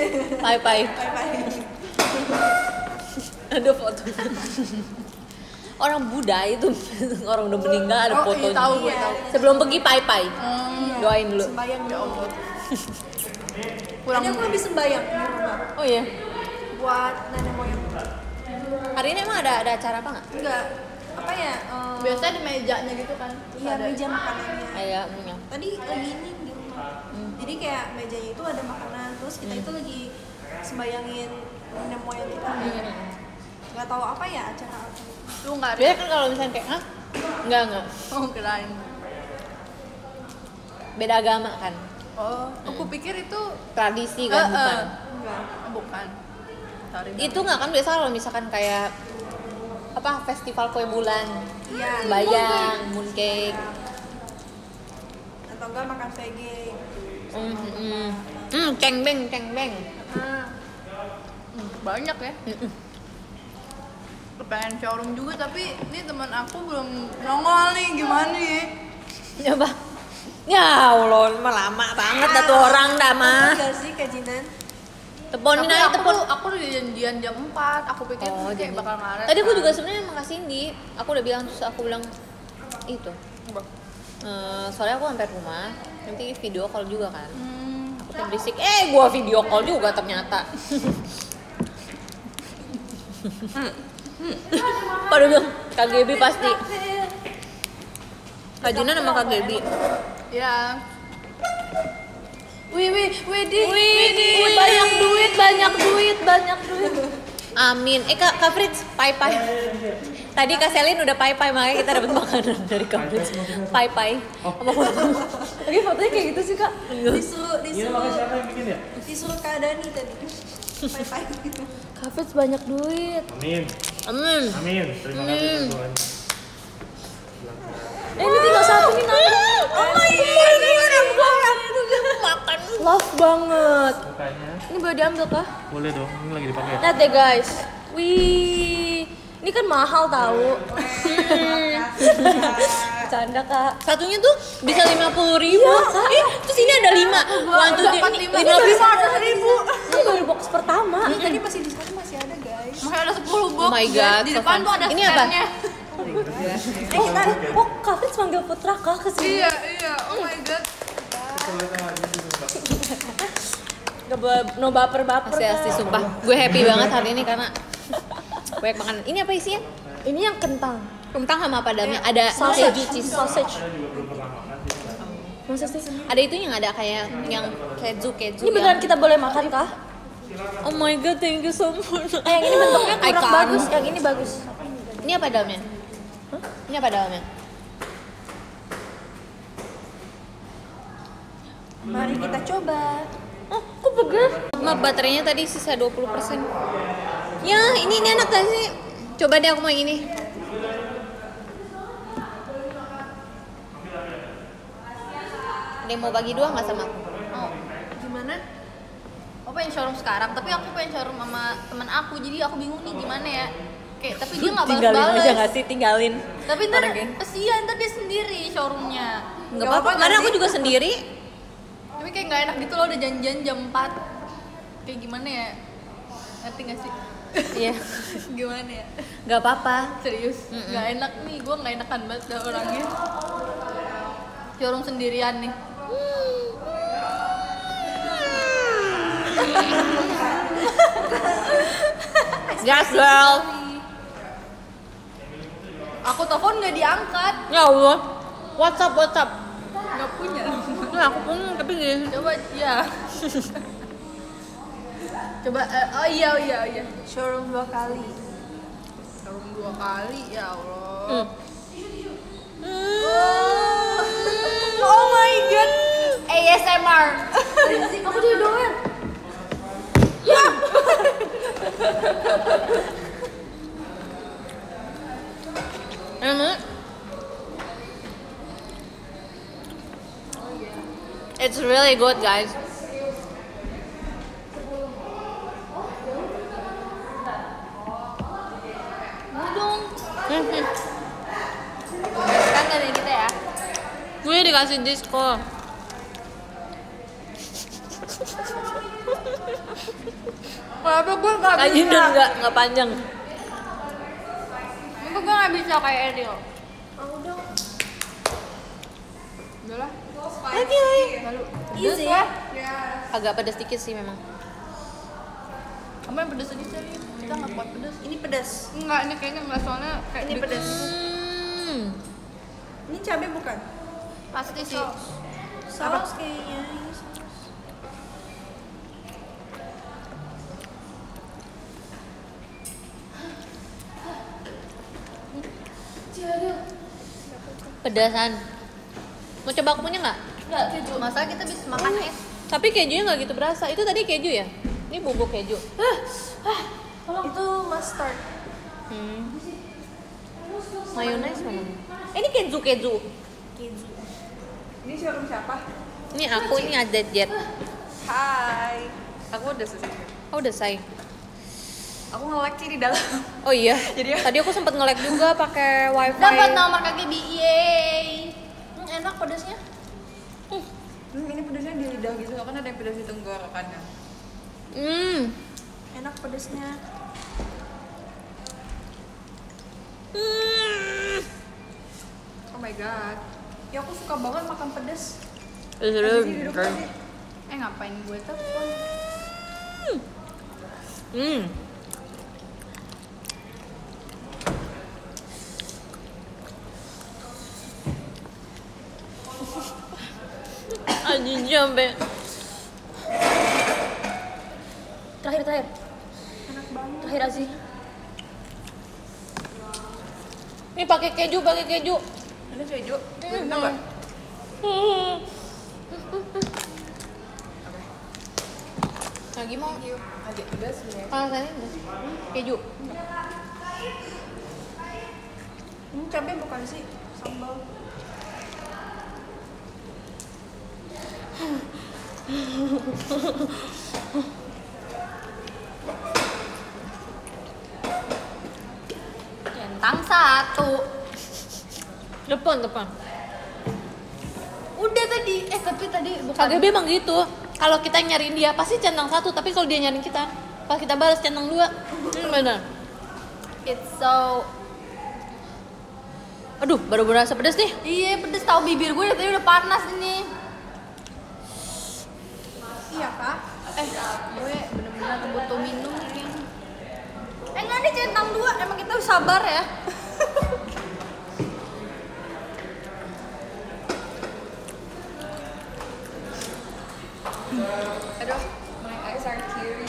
Pai. Ada foto. orang Buddha itu orang udah meninggal ada Oh, fotonya. iya, tahu gue tahu. Sebelum pergi pai-pai. Doain dulu. Sembayang di Allah. Pulang. Tadi aku habis sembayang di rumah Oh iya. buat nenek moyang. Hari ini emang ada acara apa nggak? Enggak, apa ya? Biasanya di mejanya gitu kan. Iya, meja makanannya. Kayak Tadi lagi ini di rumah. Jadi kayak mejanya itu ada makanan, terus kita itu lagi sembayangin nenek moyang kita. Nggak tahu apa ya acara apa. Lu nggak ada. biasanya kan kalau misalnya kayak enggak Oh, kirain. beda agama kan, Oh, aku pikir itu tradisi kan bukan. Enggak. bukan. Sorry. Itu nggak kan biasa kalau misalkan kayak apa festival kue bulan, Iya. bayang, mooncake. Atau enggak makan vege. Cengbeng. Banyak ya. Pengen showroom juga tapi ini teman aku belum nongol nih, gimana nih? Coba. Ya Allah, mah lama banget dah tuh orang dah mah. Enggak sih kajian. Teponin Tapi aja aku tepon. aku udah janjian jam 4. Aku pikir Oh, kayak jadi. bakal ngaret. Tadi aku kan. juga sebenarnya mau kasih Cindy. Aku udah bilang terus aku bilang itu. Soalnya aku sampai rumah, nanti video call juga kan. Aku tuh berisik. Gua video call juga ternyata. Pada bilang KGB pasti. Kajian sama KGB. Ya. Wih, banyak duit. Amin. Kak Fritz, pai-pai. Tadi Kak Selin udah pai-pai, makanya kita dapat makanan dari Kak Fritz. Pai-pai. Sama foto. Lagi fotonya kayak gitu sih kak. Disuruh Ini makanya siapa yang bikin ya? disuruh Kak Dani tadi. Pai-pai. Kafet banyak duit. Amin. Amin. Amin. Terima kasih Tuhan. Ini tinggal satu nih nanya. Oh my god, makan. Love banget. Mukanya Ini boleh diambil kah? boleh dong. Ini lagi dipakai. Lihat deh guys. Wih, ini kan mahal tahu. Canda kak. Satunya tuh bisa 50.000. Terus ini ada 5. One, two, three. 15.000. Ini baru box pertama. Tadi masih di sana masih ada guys. Masih ada 10 box. Oh my god, Di so depan fun. tuh ada Ini apa? stand-nya. Kak Fritz manggil Putra kak kesini. Iya. Oh my god. No baper-baper. Asli sumpah. Gue happy banget hari ini karena banyak makanan. Ini apa isinya? Ini yang kentang. Kentang sama apa dalamnya? Ada Sausage. keju cheese. Sausage. Masa sih? Ada itu yang ada kayak yang keju. Ini beneran kita boleh makan kah? Oh my god, thank you so much. Yang ini bentuknya kurang Icon. bagus. Yang ini bagus. Ini apa dalamnya? Ini apa dalamnya? Mari kita coba. Oh, kok burger? Sama baterainya tadi sisa 20%. Ya, ini enak gak sih? Coba deh aku mau yang ini. Ada yang mau bagi dua nggak sama aku? Oh, gimana? Aku pengen showroom sekarang, tapi aku pengen showroom sama teman aku, jadi aku bingung nih gimana ya. Kayak tapi dia nggak balas-balas. sih? Tinggalin. Tapi ntar Orangnya. kesian, ntar dia sendiri showroomnya. Nggak apa-apa, kemarin aku juga sendiri. Tapi kayak nggak enak gitu loh, udah janjian jam 4. Kayak gimana ya? Ngerti nggak sih? Iya, Gimana ya? nggak apa-apa. Serius? Nggak enak nih, gue nggak enakan banget dah orangnya. Showroom sendirian nih. Gas girl. Aku telepon nggak diangkat, Ya Allah. WhatsApp. nggak punya. Nah, aku pun tapi gini. Coba ya. Coba oh iya. Showroom 2 kali. Showroom 2 kali, ya Allah. Oh my god. ASMR. Aku jadi doyan. It's really good, guys. Dong. Kan gak ada kita ya. Gue dikasih diskon. Kenapa gue nggak Kajian bisa? nggak panjang. Ini Tapi gue gak bisa kayak Ariel. Mau dong. Udah lah. Lalu Easy ya? Agak pedas dikit sih memang. Kamu yang pedes aja sih. Kita gak kuat pedes. ini pedas. Enggak, ini kayaknya enggak soalnya kayak Ini pedas. Ini cabai bukan? Pasti sih. Saus kayaknya. Ini saus. Pedasan. Mau coba aku punya nggak? Enggak, keju. Masa kita bisa makan es? Tapi kejunya nggak gitu berasa. Itu tadi keju ya? Ini bubuk keju. Itu mustard. Mayonnaise mana? Ini keju. Keju. Ini showroom siapa? Ini aku ini ada jet. Hai. Aku udah selesai. Oh udah say. Aku nge-like sih di dalam. Oh iya. Jadi Tadi aku sempat nge-lag juga pakai wifi. Dapat nomor KGB. Yeay. Enak pedasnya. Ini pedasnya di lidah gitu, kan ada yang pedas di tenggorokannya. Enak pedasnya. Oh my god. Ya aku suka banget makan pedas. Ngapain gue telepon? Anjing sampai. Terakhir. Enak banget. Terakhir Aziz. Ini pakai keju. Ada keju. Kenapa? Lagi mau? Agak pedas ya. Tadi keju. Ini cabai bukan sih? Sambal. Centang satu. Depan. Udah tadi. Tapi tadi bukan. KGB emang gitu. Kalau kita nyariin dia pasti centang satu, tapi kalau dia nyariin kita, pas kita balas centang dua. Bener. It's so. Aduh, baru berasa pedas nih. Iya pedes, tahu bibir gue dari tadi udah panas ini. Iya kak. Gue bener-bener butuh minum nih. Nggak ada centang dua, emang kita harus sabar ya. Aduh, my eyes are teary.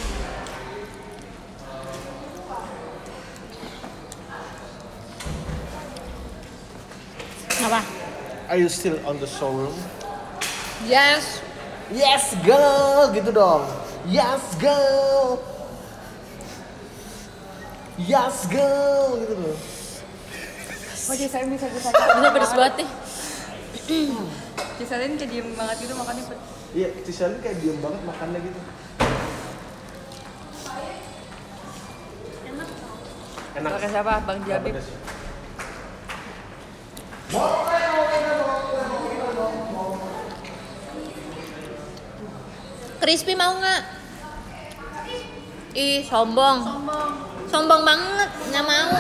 Apa? Are you still on the showroom? Yes. Yes girl, gitu dong. Yes girl. Yes girl, gitu loh. Oh Cisalin bisa. Bener pedas banget nih. Cisalin kayak diem banget gitu makannya. Iya, Cisalin kayak diem banget makannya gitu. Enak. Pakai siapa? Bang Jabib. Pedas. Crispy mau nggak? Ih, sombong banget, nggak mau.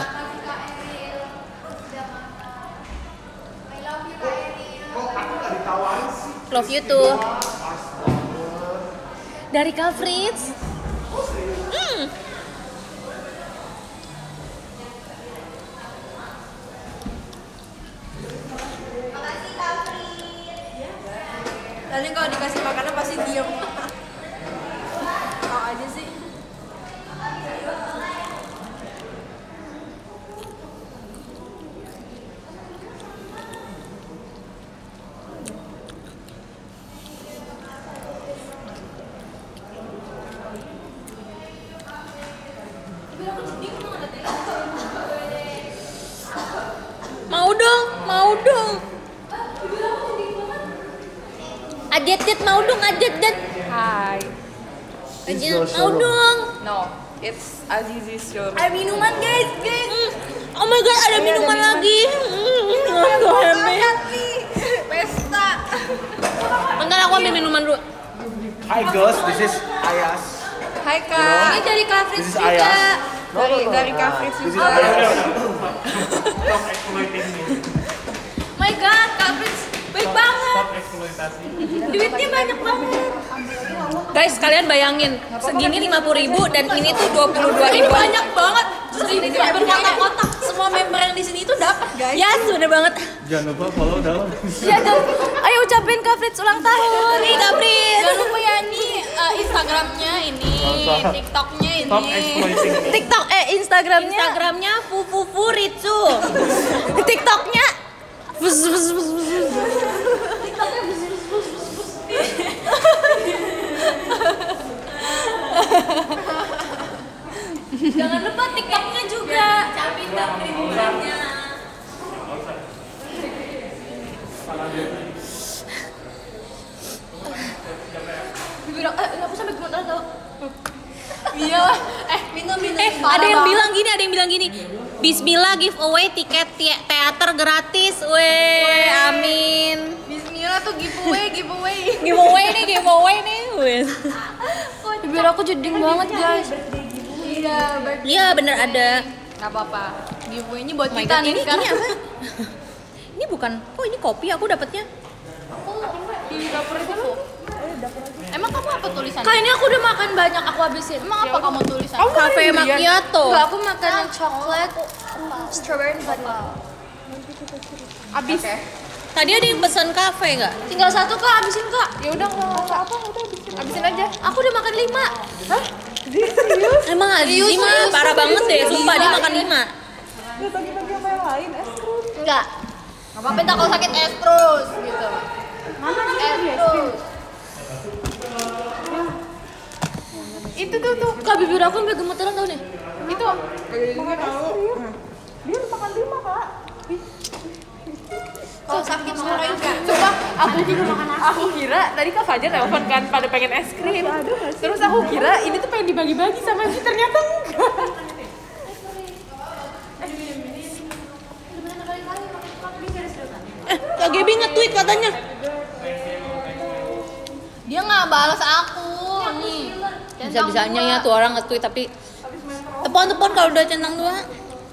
Love you too. Dari Kak Fritz. Nanti kalau dikasih makanan pasti diem. Mau aja sih. Mau dong. Ajet mau dong, ajet. Hai. It's your Mau showroom. dong. No, it's Aziz's show. Ada minuman guys. Oh my god, ada minuman lagi. Pesta. Bentar aku ambil minuman dulu. Hi girls, this is Ayas. Hai kak. Ini dari Kak This Fritz is juga. Ayas. Dari Kak Fritz juga. Stop exploiting me. My God, Kak Fritz baik banget. Stop eksploitasi. Duitnya banyak banget. Guys, kalian bayangin, segini 50.000 dan ini tuh 22.000. Banyak banget. Terus ini kayak berkotak-kotak. Semua member yang di sini itu dapat, guys. Ya, sudah banget. Jangan lupa follow dalam. Ya, ayo ucapin Kak Fritz ulang tahun. Nih, Kak Fritz. Jangan lupa ya nih Instagramnya ini, Stop. TikToknya ini. Stop exploiting me. TikTok Instagramnya. Instagramnya Fufufuritsu. TikToknya. Jangan lupa TikToknya juga. Capin Kak Fritz-nya. Bibir aku sampai gemetar tau. Iya. Minum. Ada yang bilang gini. Bismillah giveaway tiket teater gratis. Weh, amin. Bismillah tuh giveaway. Giveaway nih. Weh. Bibir aku jeding banget, guys. Iya, bener ada. Nggak apa-apa. Giveaway-nya buat Oh my kita God, nih ini sekarang. apa? Ini bukan. Oh, ini kopi aku dapatnya. Di dapur itu. Emang kamu apa tulisannya? Kak, ini aku udah makan banyak, aku habisin. Emang apa kamu tulisannya? Cafe macchiato. Enggak, aku makan yang coklat, strawberry and vanilla. Abis. Tadi ada yang pesan kafe nggak? Tinggal satu, Kak, habisin, Kak. Ya udah nggak apa, udah abisin aja. Aku udah makan 5. Hah? Emang Azizi mah parah banget deh, sumpah dia makan 5. Enggak. Nggak apa-apa, entah kalau sakit es terus gitu. Es terus. Itu tuh. Kak, bibir aku sampai gemeteran tau nih. Itu. Kalau sakit suarain kan. Coba aku kira tadi Kak Fajar telepon kan pada pengen es krim. Terus aku kira ini tuh pengen dibagi-bagi sama si ternyata enggak. Kak Gaby nge-tweet katanya. Dia nggak balas aku nih. Bisa-bisanya ya tuh orang nge-tweet tapi telepon kalau udah centang doang.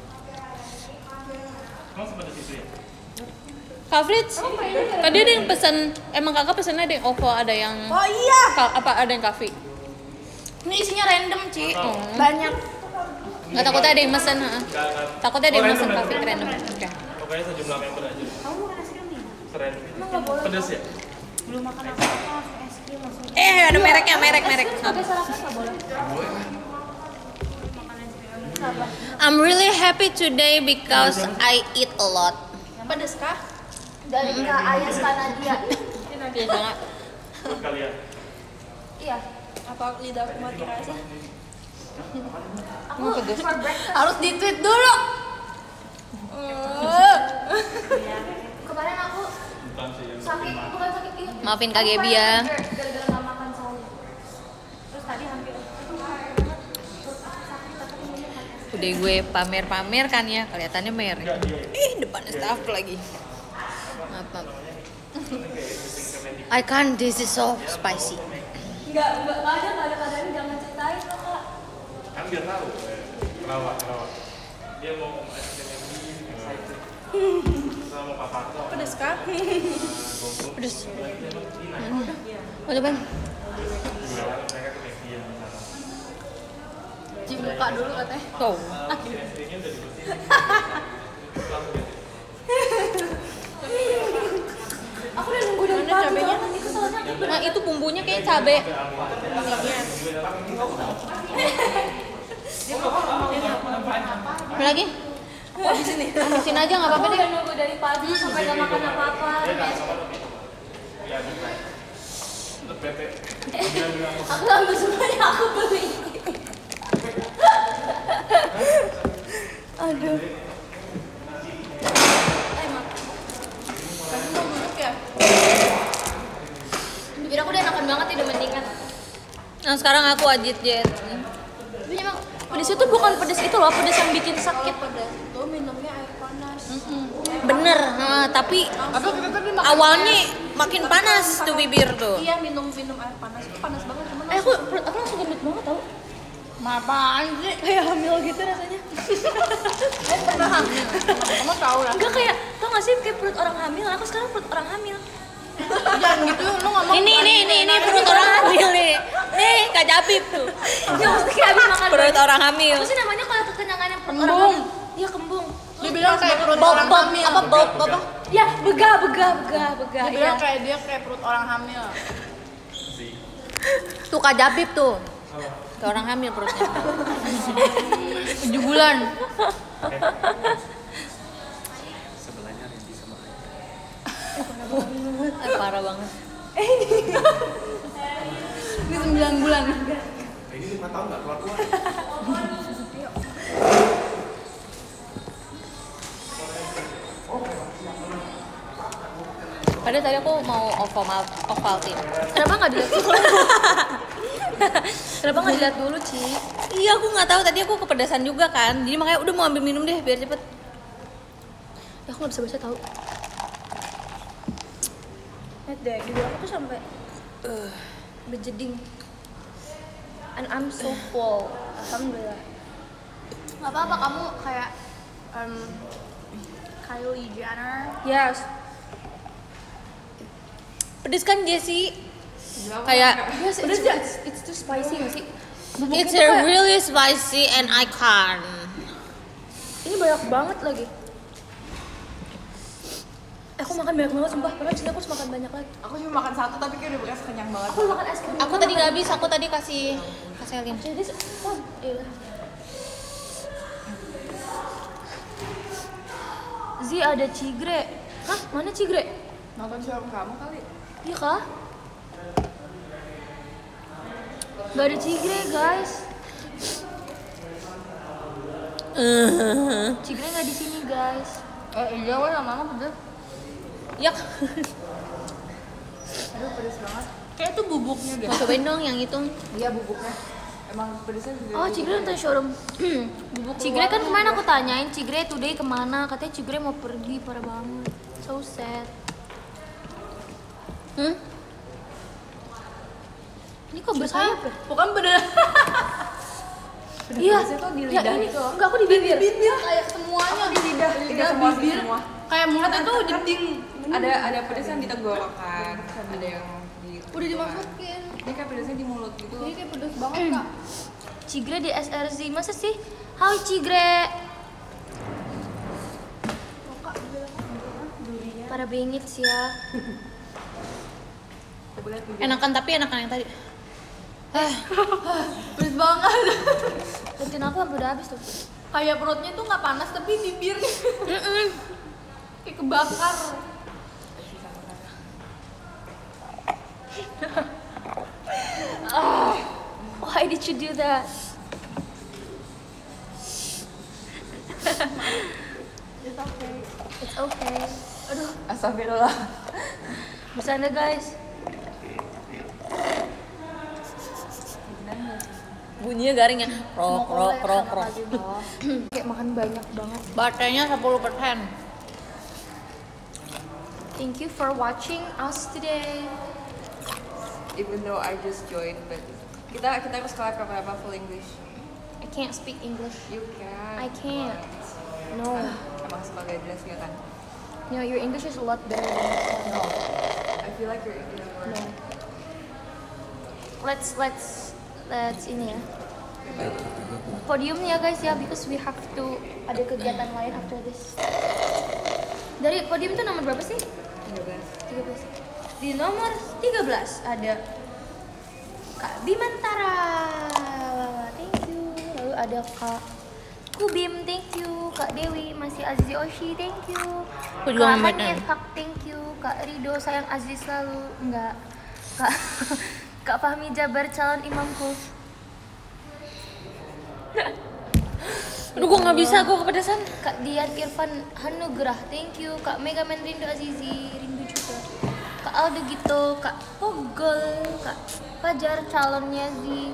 Emang sebatas itu ya? Kak Fritz, tadi ada yang pesan, emang kakak pesannya ada yang OVO, ada yang Oh iya. ada yang kafe. Ini isinya random, Ci. Banyak. Nggak takutnya ada yang mesen, takutnya ada yang mesen kafe random. Oke. Pokoknya sejumlah member aja. Kamu makan es krim nih? Keren. Pedes ya? Ada mereknya, merek. I'm really happy today because I eat a lot. Pedes kah? Dari Kak Ayas Kanadia. Biasa nggak? Buat kalian. Iya. Apa lidah aku mati rasa? Aku for breakfast. Harus di-tweet dulu. Kemarin aku Bukan sih yang sakit, bukan sakit iya. Maafin Kak Gaby ya. Gara-gara nggak makan sahur. Terus tadi hampir Udah gue pamer-pamer kan ya, kelihatannya merek. Depannya staff lagi. Apa? I can't, this is so spicy. Enggak ada keadaan jangan ceritain loh, Kak. kan biar tahu. Kenapa? Dia mau es krim yang excited. Sama papa tuh. Pedes kah? Pedes. Udah bang. Mereka tuh kayak dia sana. Cium muka dulu katanya. Tuh. SD-nya udah dibersihin. Langsung gitu. Aku udah nunggu dari pagi banget nih soalnya aku Nah itu bumbunya kayak cabe. Apa lagi? Habisin aja nggak apa-apa aku deh. udah nunggu dari pagi sampai nggak makan apa-apa. Terus bete. Aku ambil semuanya aku beli. Aduh. Kamu mau duduk ya? Bibir aku udah enakan banget ya, udah mendingan. Nah sekarang aku ajit jet. Tapi emang pedes itu bukan pedes itu loh, pedes yang bikin sakit. Pedas itu minumnya air panas. Bener, tapi awalnya makin panas tuh bibir tuh. Iya minum air panas itu panas banget cuman Aku langsung gendut banget tau. Apaan sih? Kayak hamil gitu rasanya. Kamu pernah hamil? Kamu tahu lah. Enggak kayak, tau gak sih kayak perut orang hamil? Aku sekarang perut orang hamil. Jangan gitu, lu ngomong. Ini perut orang hamil nih. Nih, Kak Japip tuh. Ya mesti kayak habis makan Perut banyak. orang hamil. Apa sih namanya kalau kekenyangan yang perut orang Kembung. hamil? Iya kembung. Dia bilang kayak perut Bob, orang bob, hamil. apa bob, apa? Ya begah. Dia Iya. bilang kayak dia kayak perut orang hamil. Tuh Kak Japip tuh. Kayak orang hamil perutnya. 7 bulan. Sebelahnya Randy sama Ayu. Parah banget. Ini 9 bulan. Ini 5 tahun nggak keluar. Padahal tadi aku mau Ovaltine. Kenapa nggak dilihat dulu? Kenapa nggak dilihat dulu, Ci? Iya, aku nggak tahu, tadi aku kepedesan juga kan. Jadi makanya udah mau ambil minum deh biar cepet. Ya aku nggak bisa baca tahu. Lihat deh, di aku tuh sampai berjeding. And I'm so full. Alhamdulillah. Gak apa-apa kamu kayak Kylie Jenner. Yes. Pedes kan Jessie? Kayak Yes, it's too spicy nggak sih? it's really spicy and I can't. Ini banyak banget lagi. Aku makan banyak banget sumpah, padahal sini aku harus makan banyak lagi. Aku cuma makan satu tapi kayak udah bekas kenyang banget. Aku makan es krim. Aku tadi nggak habis, aku tadi kasih Elin. Jadi Zi ada cigre. Hah? Mana cigre? Nonton film kamu kali. Iya kah? Gak ada cigre guys. Cigre gak di sini guys. Iya weh lama-lama pedes. Ya, Aduh pedes banget. Kayak itu bubuknya deh. mau cobain dong yang itu. Iya bubuknya. Emang pedesnya juga. Oh cigre nonton showroom. Cigre kan kemana aku tanyain Cigre today kemana? Katanya Cigre mau pergi, parah banget. So sad. Ini kok bersayap ya? Bukan pedes. Iya. Pedesnya tuh di Ya lidah ini gitu loh. enggak aku di bibir. Bibir kayak semuanya di lidah semua sih, bibir. semua. Kayak mulut itu dinding. Ada pedes yang di tenggorokan, ada yang di Udah dimasukin. Ini kayak pedesnya di mulut gitu loh. Jadi kayak pedes banget kak. Cigre di SRZ masa sih? Hai Cigre. Para bengit sih ya. Enakan tapi enakan yang tadi. Pedes banget. Bantuin aku sampai udah habis tuh. Kayak perutnya tuh nggak panas tapi bibirnya kayak kebakar. Why did you do that? It's okay. Aduh, Astagfirullah. bercanda guys. Bunyinya garing ya. Rok. Kayak makan banyak banget. Baterainya 10%. Thank you for watching us today. Even though I just joined, but kita harus collab apa full English. I can't speak English. You can. I can't. No. Emang sebagai jelas ya kan? No, your English is a lot better than mine. No. I feel like your English more. No. Let's ini ya. Podium ya guys ya, because we have to ada kegiatan lain after this. Dari podium itu nomor berapa sih? 13. Di nomor 13 ada Kak Bimantara, thank you. Lalu ada Kak Kubim, thank you. Kak Dewi, masih Azizi Oshi, thank you. Aku juga Kak mau Hanif, Kak thank you. Kak Rido, sayang Aziz selalu. Enggak. Kak Kak Fahmi Jabar, calon imamku. Aduh, gua nggak bisa, gua kepedesan. Kak Dian Irfan Hanugrah, thank you. Kak Megaman Rindu Azizi, rindu juga. Kak Aldo gitu, Kak Pogol, Kak Fajar calonnya Zi.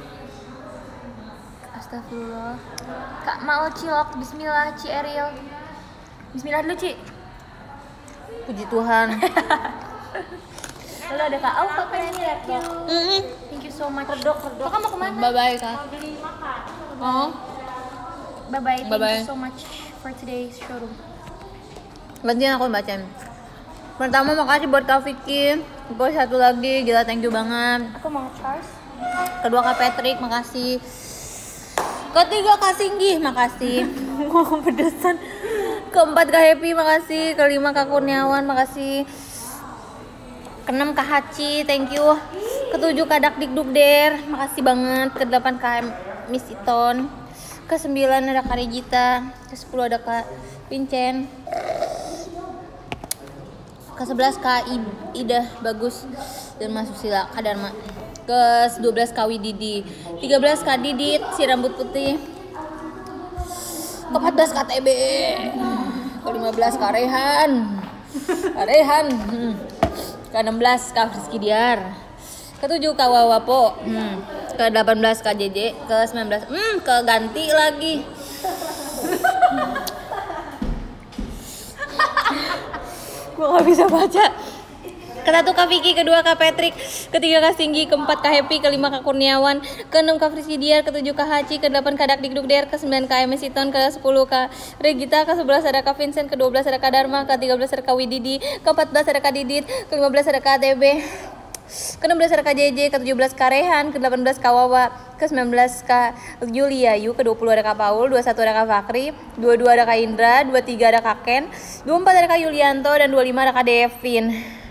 Astagfirullah. Kak Maul Cilok, Bismillah Ci Ariel. Bismillah dulu Ci. Puji Tuhan. Lalu ada Kak Au, Kak Penny, Thank you so much. Redok. Kakak mau kemana? Bye bye kak. Mau beli makan. Oh. Bye bye. Thank Bye-bye. you so much for today's showroom. Gantian aku bacain. Pertama makasih buat Kak Vicky. Gue satu lagi, gila thank you banget. Aku mau charge. Kedua Kak Patrick, makasih. Ketiga Kak Singgi, makasih. Ngomong pedesan. Keempat Kak Happy, makasih. Kelima Kak Kurniawan, makasih. Keenam Kak Haci, thank you. Ketujuh Kak Dakdikduk Der, makasih banget. Kedelapan Kak Miss Iton. Kesembilan ada Kak Regita. Ke-10 ada Kak Vincent. Ke-11 Kak Ida Bagus dan Mas Susila Kak Dharma. Ke-12 Kak Wididi. 13 Kak Didit si rambut putih. Ke-14 Kak TB. Ke-15 Kak Rehan. Ke-16 Kak Rizky Diar. Ke-7 Kak Wawapo. Ke-18 Kak JJ. Ke-19 keganti lagi. Gue gak bisa baca. Ke-1 Kak Vicky, kedua Kak Patrick, ketiga Kak Singgi, keempat Kak Happy, kelima Kak Kurniawan, ke-6 Kak Rizky Diar, ke-7 Kak Haci, ke-8 Kak Dakdikduk Der, ke-9 Kak MS Iton, ke-10 Kak Regita, ke-11 ada Kak Vincent, ke-12 ada Kak Dharma, ke-13 ada Kak Wididi, ke-14 ada Kak Didit, ke-15 ada Kak TB, ke-16 ada Kak JJ, ke-17 Kak Rehan, ke-18 Kak Wawa, ke-19 Kak Julia Yu, ke-20 ada Kak Paul, 21 ada Kak Fakri, 22 ada Kak Indra, 23 ada Kak Ken, 24 ada Kak Yulianto, dan 25 ada Kak Devin.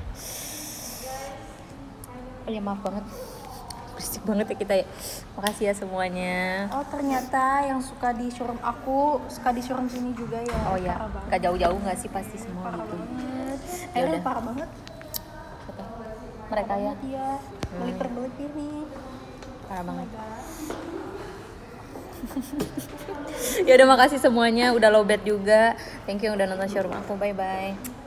Oh ya maaf banget, berisik banget ya kita ya. Makasih ya semuanya. Oh ternyata yang suka di showroom aku suka di showroom sini juga ya. Oh ya, Parah banget. gak jauh-jauh gak sih pasti semua Parah gitu. banget. Yaudah. Parah banget. Siapa? Mereka ya, Iya. Melipir ini. parah banget. Ya udah makasih semuanya, udah lowbat juga. Thank you yang udah nonton showroom aku, bye bye.